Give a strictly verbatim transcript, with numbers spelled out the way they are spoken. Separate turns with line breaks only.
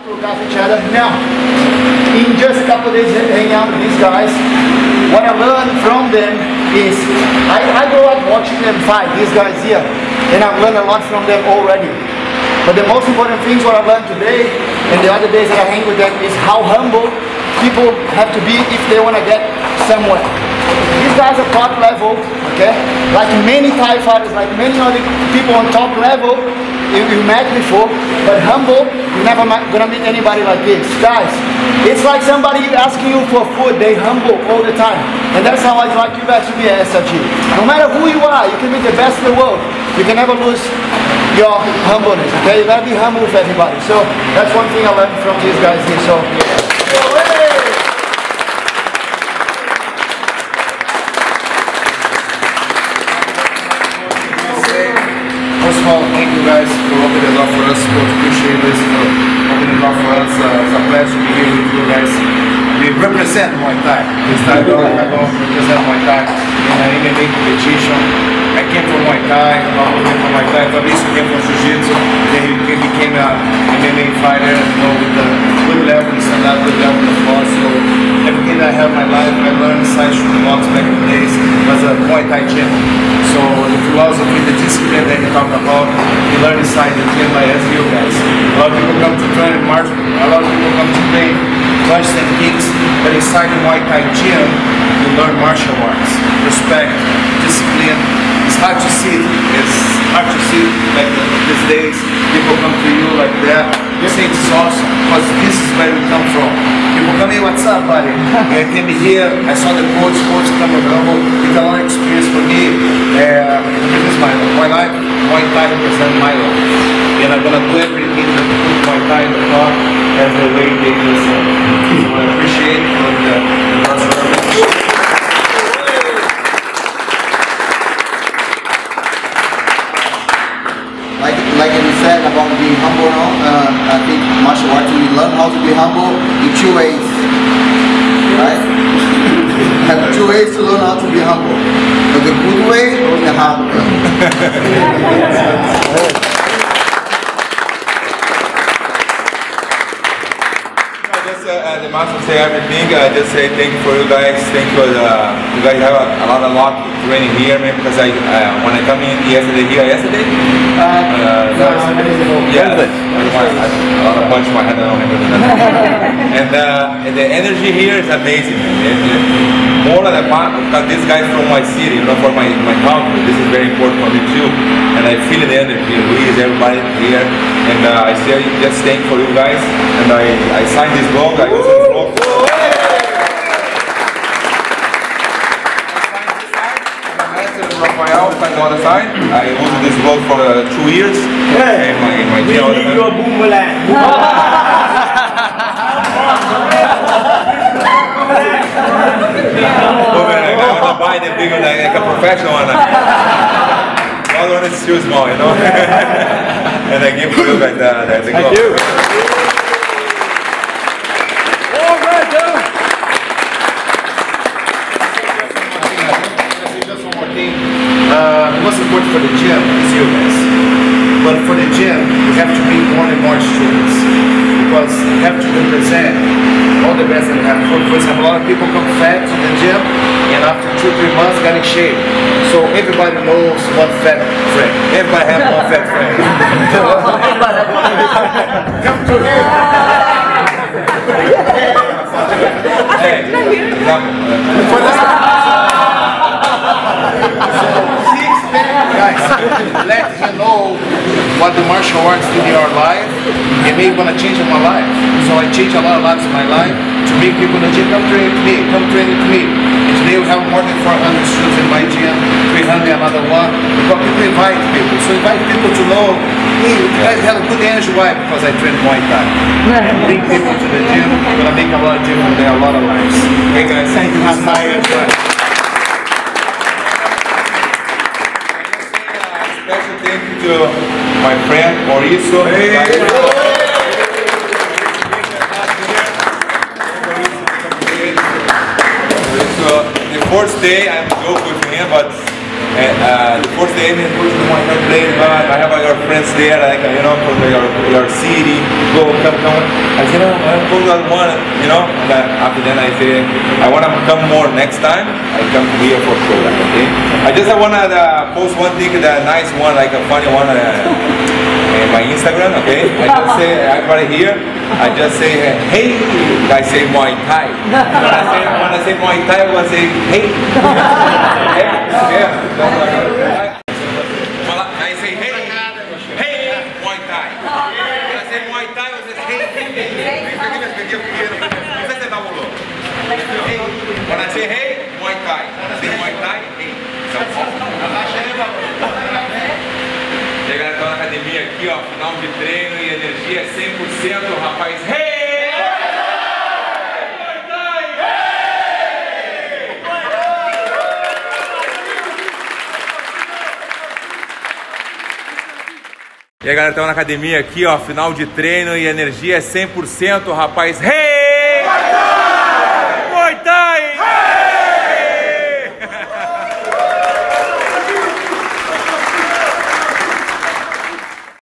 look after each other. Now, in just a couple of days hanging out with these guys, what I learned from them is, I, I go out watching them fight, these guys here, and I've learned a lot from them already. But the most important things what I've learned today, and the other days that I hang with them, is how humble people have to be if they want to get somewhere. These guys are top level, okay? Like many Thai fighters, like many other people on top level, you, you met before, but humble, you're never gonna meet anybody like this. Guys, it's like somebody asking you for food, they humble all the time. And that's how I'd like you guys to be at S R G. No matter who you are, you can be the best in the world. You can never lose your humbleness, okay? You gotta be humble with everybody. So that's one thing I learned from these guys here. So, so hey!
First of all, thank you guys for opening the door for us. We appreciate this for opening the door for us. Uh, it's a pleasure to be here with you guys. We represent Muay Thai. This time I don't represent Muay Thai in an M M A competition. I came from Muay Thai, Baballu came from Muay Thai, Fabricio came from Jiu-Jitsu. Then he became an M M A fighter, you know, with a good level in stand-up, good level in the floor. So everything that I have in my life, I learned inside shooting box back in the days as a Muay Thai gym. So the philosophy, the discipline that he talked about, he learned inside the gym like as you guys. A lot of people come to train in March, a lot of people come to train punches and kicks, but inside the Muay Thai gym, you learn martial arts, respect, discipline. It's hard to see it. It's hard to see it like these days. People come to you like that. You say it's awesome because this is where we come from. People come, hey, what's up, buddy? I came here, I saw the coach, coach come available. It's a lot of experience for me. Uh, this is my, my life. Muay Thai represents my life. And I'm gonna do everything to put Muay Thai in the top as the way they do. So I appreciate it for the, the last word.
Like, like you said about being humble, no? uh, I think martial arts, we learn how to be humble in two ways, right? Have two ways to learn how to be humble. The good way or the hard way.
Uh, the master say everything. I uh, just say thank you for you guys. Thank you. Uh, you guys have a, a lot of luck training here, man. Because I uh, when I come in yesterday here, yesterday. Uh, uh, no, yeah, a lot of punch in my head. I don't remember that. and, uh, and the energy here is amazing, man. It, it, more than a part because these guys from my city, you know, for my my country. This is very important for me too. And I feel the energy. Luis, everybody here, and uh, I say just thank for you guys. And I I signed this blog. I also this blog. Rafael on the other side. I used this blog for uh, two years.
Hey,
in my, in my
we need your boomerang.
Oh man, I want to buy the big one like, like a professional one. The other one is too small, you know. And I give you guys the, the, the glove.
Thank you.
Uh, what's important for the gym is you guys. But for the gym, you have to bring more and more students because you have to represent all the best that you have. For, for example, a lot of people come fat to the gym and after two, three months got in shape. So everybody knows one fat friend. Everybody has one fat friend. Come to here.
Hey, example.
Guys, let him know what the martial arts did in your life and maybe gonna change my life. So I changed a lot of lives in my life to make people in the gym come train with me, come train with me. And today we have more than four hundred students in my gym, three hundred another one. Because people invite people. So invite people to know, hey, you guys have a good energy. Why? Because I train Muay Thai. And bring people to the gym, we're gonna make a lot of difference there, a lot of lives. Hey guys, thank you so much.
Special thank you to my friend Mauricio. Hey. So the first day I'm joking with him, but And uh, the first day, I go to the Muay Thai place, but I have uh, your friends there, like, you know, from your, your city, go, come, come. I said, no, I go to that one, you know, and then after that I say, I want to come more next time, I come here for sure, okay? I just I want to uh, post one thing, the nice one, like a funny one, uh, in my Instagram, okay? I just say, everybody here, I just say, hey, I say Muay Thai. When I say, when I say Muay Thai, I will say, hey. Okay? Yeah. Well, I say, hey, hey, Muay Thai. When I say Muay Thai, I say, hey, hey. Não sei se é Baballu. When I say, hey, Muay Thai. Say Muay Thai, hey. E a galera tá na academia aqui, ó, final de treino e energia é cem por cento, rapaz. Hey! E a galera tá na academia aqui, ó, final de treino e energia é cem por cento, rapaz. Hey!